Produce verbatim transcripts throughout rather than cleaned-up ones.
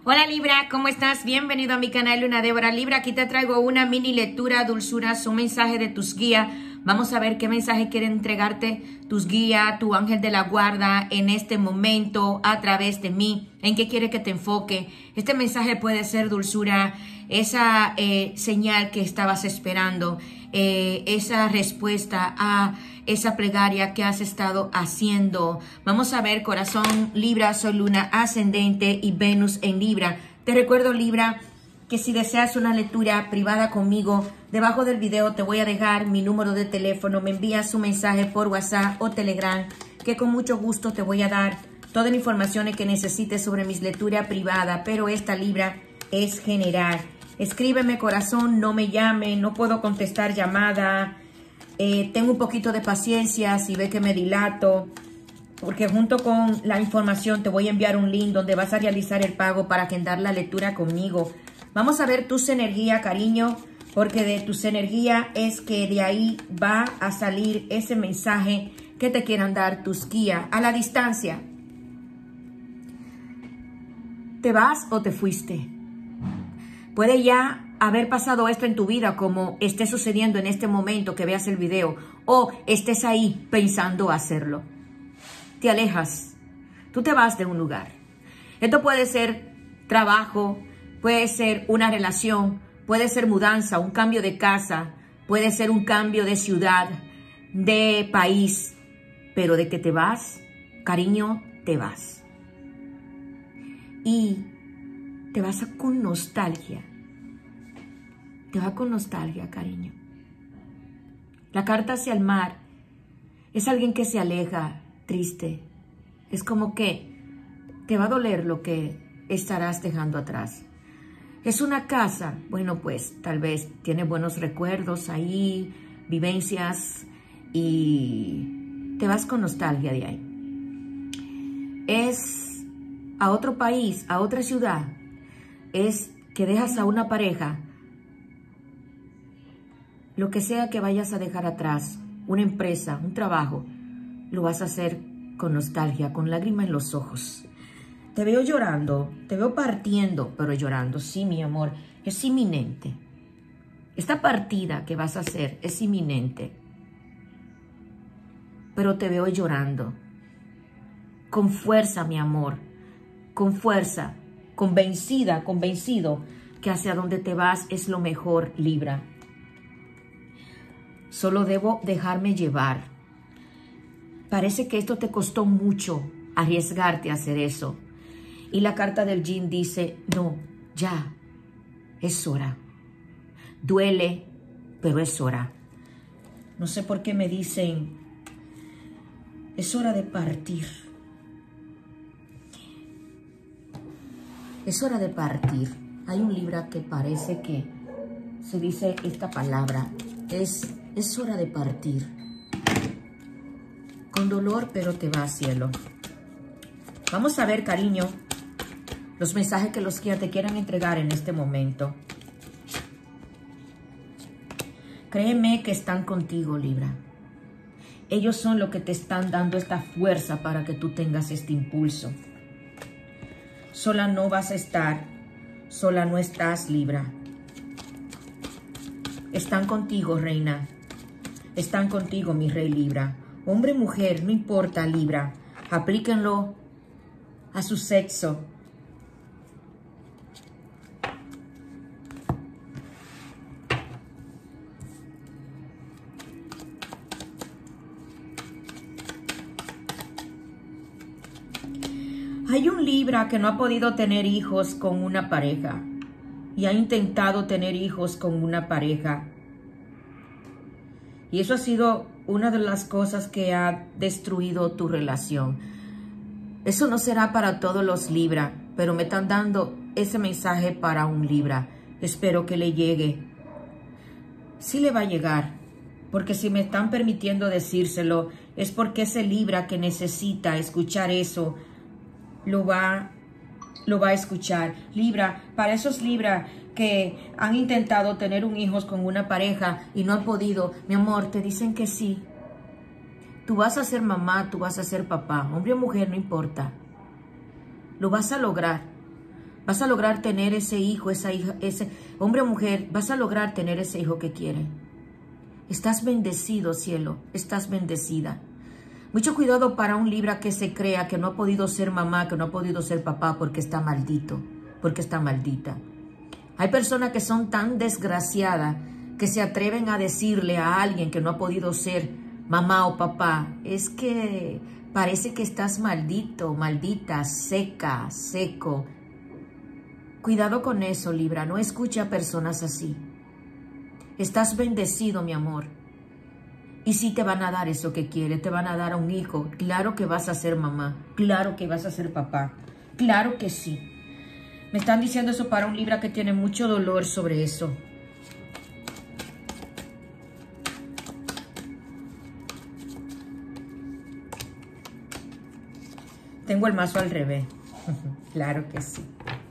Hola Libra, ¿cómo estás? Bienvenido a mi canal Luna Débora Libra. Aquí te traigo una mini lectura, dulzuras, un mensaje de tus guías. Vamos a ver qué mensaje quieren entregarte tus guías, tu ángel de la guarda en este momento a través de mí. ¿En qué quiere que te enfoque? Este mensaje puede ser dulzura, esa eh, señal que estabas esperando, eh, esa respuesta a esa plegaria que has estado haciendo. Vamos a ver, corazón Libra, soy Luna ascendente y Venus en Libra. Te recuerdo, Libra, que si deseas una lectura privada conmigo, debajo del video te voy a dejar mi número de teléfono. Me envías un mensaje por WhatsApp o Telegram, que con mucho gusto te voy a dar toda la información que necesites sobre mis lecturas privadas. Pero esta, Libra, es general. Escríbeme, corazón, no me llame, no puedo contestar llamada. Eh, tengo un poquito de paciencia si ve que me dilato, porque junto con la información te voy a enviar un link donde vas a realizar el pago para agendar la lectura conmigo. Vamos a ver tus energías, cariño, porque de tus energías es que de ahí va a salir ese mensaje que te quieran dar tus guías a la distancia. ¿Te vas o te fuiste? Puede ya haber pasado esto en tu vida, como esté sucediendo en este momento que veas el video, o estés ahí pensando hacerlo. Te alejas, tú te vas de un lugar. Esto puede ser trabajo, puede ser una relación, puede ser mudanza, un cambio de casa, puede ser un cambio de ciudad, de país, pero de que te vas, cariño, te vas. Y te vas con nostalgia. Te va con nostalgia, cariño. La carta hacia el mar es alguien que se aleja, triste. Es como que te va a doler lo que estarás dejando atrás. Es una casa, bueno, pues tal vez tiene buenos recuerdos ahí, vivencias, y te vas con nostalgia de ahí. Es a otro país, a otra ciudad. Es que dejas a una pareja. Lo que sea que vayas a dejar atrás, una empresa, un trabajo, lo vas a hacer con nostalgia, con lágrima en los ojos. Te veo llorando, te veo partiendo, pero llorando. Sí, mi amor, es inminente. Esta partida que vas a hacer es inminente. Pero te veo llorando. Con fuerza, mi amor, con fuerza, convencida, convencido que hacia donde te vas es lo mejor, Libra. Solo debo dejarme llevar. Parece que esto te costó mucho arriesgarte a hacer eso. Y la carta del Yin dice, no, ya, es hora. Duele, pero es hora. No sé por qué me dicen, es hora de partir. Es hora de partir. Hay un Libra que parece que se dice esta palabra, es... Es hora de partir. Con dolor, pero te va, cielo. Vamos a ver, cariño, los mensajes que los guías te quieran entregar en este momento. Créeme que están contigo, Libra. Ellos son los que te están dando esta fuerza para que tú tengas este impulso. Sola no vas a estar. Sola no estás, Libra. Están contigo, reina. Están contigo, mi rey Libra. Hombre, mujer, no importa, Libra. Aplíquenlo a su sexo. Hay un Libra que no ha podido tener hijos con una pareja y ha intentado tener hijos con una pareja. Y eso ha sido una de las cosas que ha destruido tu relación. Eso no será para todos los Libra, pero me están dando ese mensaje para un Libra. Espero que le llegue. Sí le va a llegar, porque si me están permitiendo decírselo, es porque ese Libra que necesita escuchar eso, lo va, lo va a escuchar. Libra, para esos Libra que han intentado tener un hijo con una pareja y no han podido, mi amor, te dicen que sí. Tú vas a ser mamá, tú vas a ser papá, hombre o mujer, no importa. Lo vas a lograr. Vas a lograr tener ese hijo, esa hija, ese hombre o mujer, vas a lograr tener ese hijo que quiere. Estás bendecido, cielo, estás bendecida. Mucho cuidado para un Libra que se crea que no ha podido ser mamá, que no ha podido ser papá porque está maldito, porque está maldita. Hay personas que son tan desgraciadas que se atreven a decirle a alguien que no ha podido ser mamá o papá, es que parece que estás maldito, maldita, seca, seco. Cuidado con eso, Libra, no escuche a personas así. Estás bendecido, mi amor. Y sí te van a dar eso que quieres, te van a dar a un hijo. Claro que vas a ser mamá, claro que vas a ser papá, claro que sí. Me están diciendo eso para un Libra que tiene mucho dolor sobre eso. Tengo el mazo al revés. Claro que sí.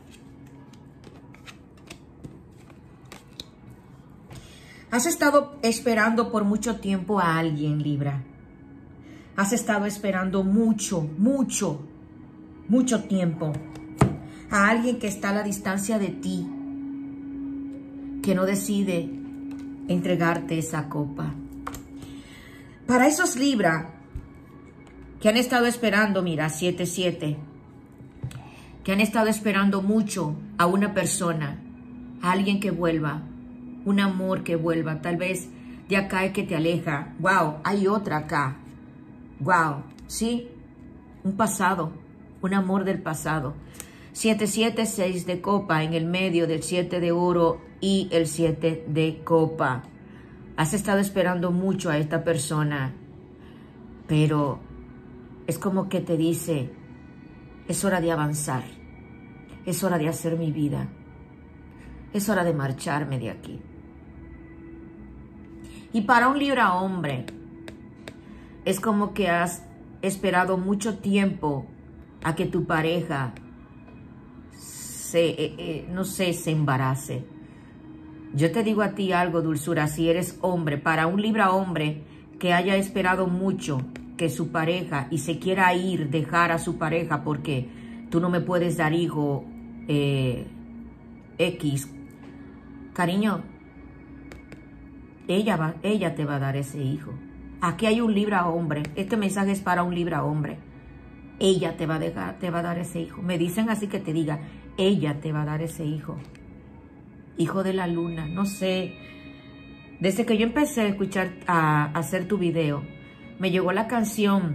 Has estado esperando por mucho tiempo a alguien, Libra. Has estado esperando mucho, mucho, mucho tiempo. A alguien que está a la distancia de ti. Que no decide entregarte esa copa. Para esos Libra que han estado esperando, mira, siete siete. Que han estado esperando mucho a una persona. A alguien que vuelva. Un amor que vuelva, tal vez de acá es que te aleja. Wow, hay otra acá. Wow, sí, un pasado, un amor del pasado. siete siete, seis de copa en el medio del siete de oro y el siete de copa. Has estado esperando mucho a esta persona, pero es como que te dice, es hora de avanzar, es hora de hacer mi vida, es hora de marcharme de aquí. Y para un Libra hombre, es como que has esperado mucho tiempo a que tu pareja se, eh, eh, no sé, se embarace. Yo te digo a ti algo, dulzura, si eres hombre, para un Libra hombre que haya esperado mucho que su pareja y se quiera ir, dejar a su pareja porque tú no me puedes dar hijo eh, X, cariño, Ella, va, ella te va a dar ese hijo. Aquí hay un Libra hombre. Este mensaje es para un Libra hombre. Ella te va a dejar, te va a dar ese hijo. Me dicen así que te diga, ella te va a dar ese hijo. Hijo de la luna, no sé. Desde que yo empecé a escuchar, a, a hacer tu video, me llegó la canción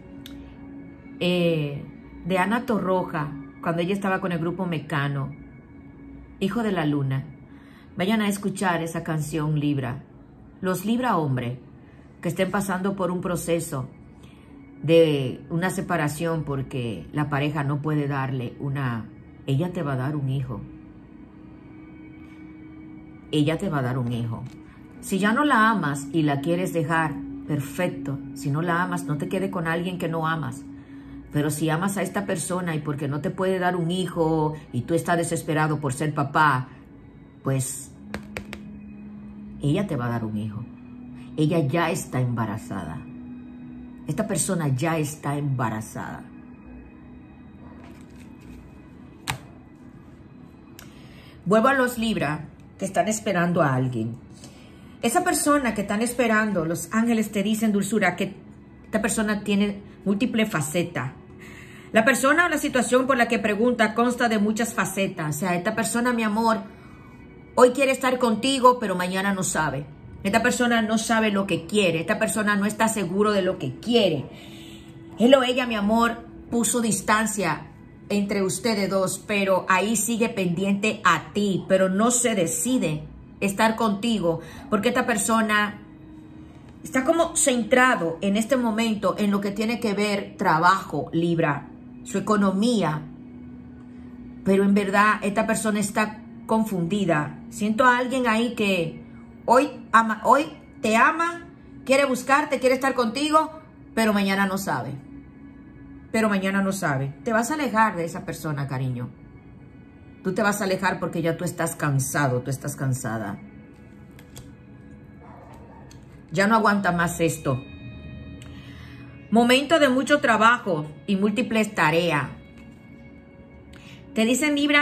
eh, de Ana Torroja, cuando ella estaba con el grupo Mecano. Hijo de la luna. Vayan a escuchar esa canción, Libra. Los Libra hombre que estén pasando por un proceso de una separación porque la pareja no puede darle una... Ella te va a dar un hijo. Ella te va a dar un hijo. Si ya no la amas y la quieres dejar, perfecto. Si no la amas, no te quedes con alguien que no amas. Pero si amas a esta persona y porque no te puede dar un hijo y tú estás desesperado por ser papá, pues ella te va a dar un hijo. Ella ya está embarazada. Esta persona ya está embarazada. Vuelvo a los Libra que están esperando a alguien. Esa persona que están esperando, los ángeles te dicen, dulzura, que esta persona tiene múltiples facetas. La persona o la situación por la que pregunta consta de muchas facetas. O sea, esta persona, mi amor, hoy quiere estar contigo, pero mañana no sabe. Esta persona no sabe lo que quiere. Esta persona no está seguro de lo que quiere. Él o ella, mi amor, puso distancia entre ustedes dos, pero ahí sigue pendiente a ti, pero no se decide estar contigo, porque esta persona está como centrado en este momento en lo que tiene que ver trabajo, Libra, su economía, pero en verdad esta persona está confundida. Siento a alguien ahí que hoy ama, hoy te ama, quiere buscarte, quiere estar contigo, pero mañana no sabe. Pero mañana no sabe. Te vas a alejar de esa persona, cariño. Tú te vas a alejar porque ya tú estás cansado, tú estás cansada. Ya no aguanta más esto. Momento de mucho trabajo y múltiples tareas. Te dicen, Libra,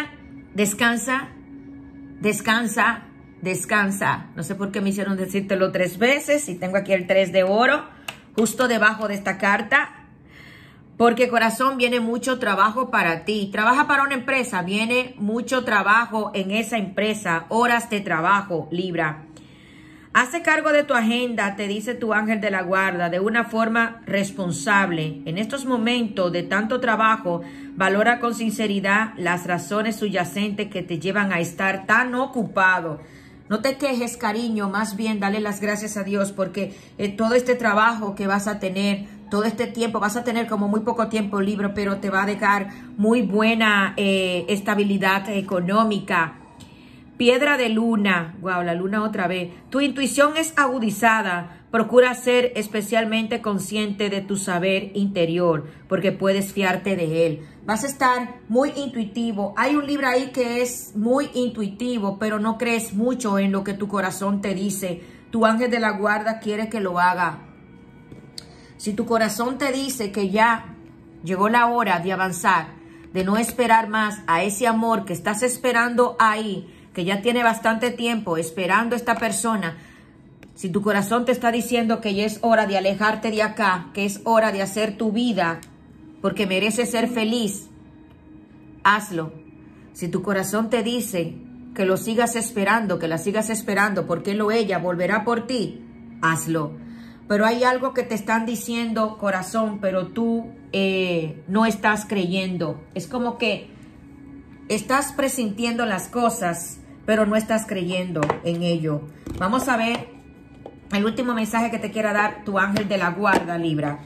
Descansa, descansa, descansa. No sé por qué me hicieron decírtelo tres veces. Y tengo aquí el tres de oro, justo debajo de esta carta. Porque corazón, viene mucho trabajo para ti. Trabaja para una empresa, viene mucho trabajo en esa empresa. Horas de trabajo, Libra. Hace cargo de tu agenda, te dice tu ángel de la guarda, de una forma responsable. En estos momentos de tanto trabajo, valora con sinceridad las razones subyacentes que te llevan a estar tan ocupado. No te quejes, cariño, más bien dale las gracias a Dios porque eh, todo este trabajo que vas a tener, todo este tiempo, vas a tener como muy poco tiempo libre, pero te va a dejar muy buena eh, estabilidad económica. Piedra de luna, wow, la luna otra vez. Tu intuición es agudizada. Procura ser especialmente consciente de tu saber interior, porque puedes fiarte de él. Vas a estar muy intuitivo. Hay un libro ahí que es muy intuitivo, pero no crees mucho en lo que tu corazón te dice. Tu ángel de la guarda quiere que lo haga. Si tu corazón te dice que ya llegó la hora de avanzar, de no esperar más a ese amor que estás esperando ahí, que ya tiene bastante tiempo esperando a esta persona, si tu corazón te está diciendo que ya es hora de alejarte de acá, que es hora de hacer tu vida porque mereces ser feliz, hazlo. Si tu corazón te dice que lo sigas esperando, que la sigas esperando porque él o ella volverá por ti, hazlo. Pero hay algo que te están diciendo, corazón, pero tú eh, no estás creyendo. Es como que estás presintiendo las cosas, pero no estás creyendo en ello. Vamos a ver el último mensaje que te quiera dar tu ángel de la guarda, Libra.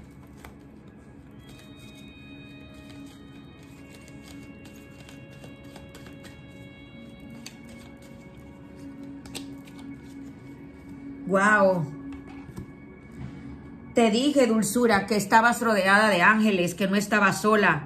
Wow. Te dije, dulzura, que estabas rodeada de ángeles, que no estabas sola.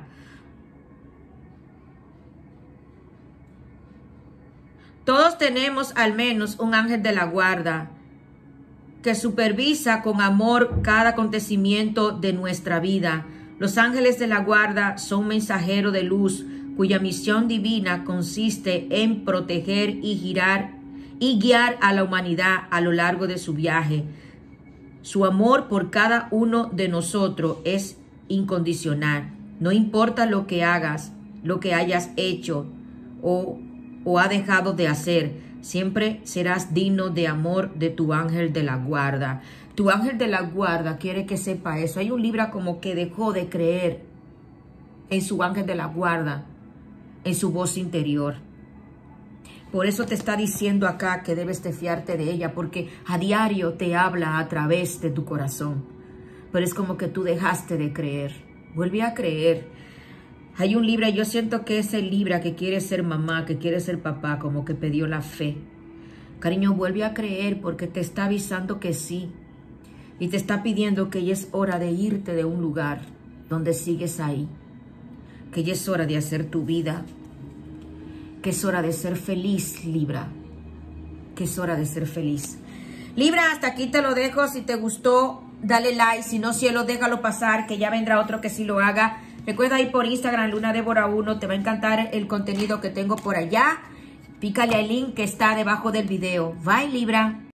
Todos tenemos al menos un ángel de la guarda que supervisa con amor cada acontecimiento de nuestra vida. Los ángeles de la guarda son mensajeros de luz cuya misión divina consiste en proteger y girar y guiar a la humanidad a lo largo de su viaje. Su amor por cada uno de nosotros es incondicional. No importa lo que hagas, lo que hayas hecho o, o ha dejado de hacer, siempre serás digno de amor de tu ángel de la guarda. Tu ángel de la guarda quiere que sepa eso. Hay un Libra como que dejó de creer en su ángel de la guarda, en su voz interior. Por eso te está diciendo acá que debes de fiarte de ella, porque a diario te habla a través de tu corazón. Pero es como que tú dejaste de creer. Vuelve a creer. Hay un Libra, yo siento que es el Libra que quiere ser mamá, que quiere ser papá, como que pidió la fe. Cariño, vuelve a creer porque te está avisando que sí. Y te está pidiendo que ya es hora de irte de un lugar donde sigues ahí. Que ya es hora de hacer tu vida. Que es hora de ser feliz, Libra. Que es hora de ser feliz. Libra, hasta aquí te lo dejo. Si te gustó, dale like. Si no, cielo, déjalo pasar, que ya vendrá otro que sí lo haga. Recuerda ir por Instagram, Luna Débora uno. Te va a encantar el contenido que tengo por allá. Pícale al link que está debajo del video. Bye, Libra.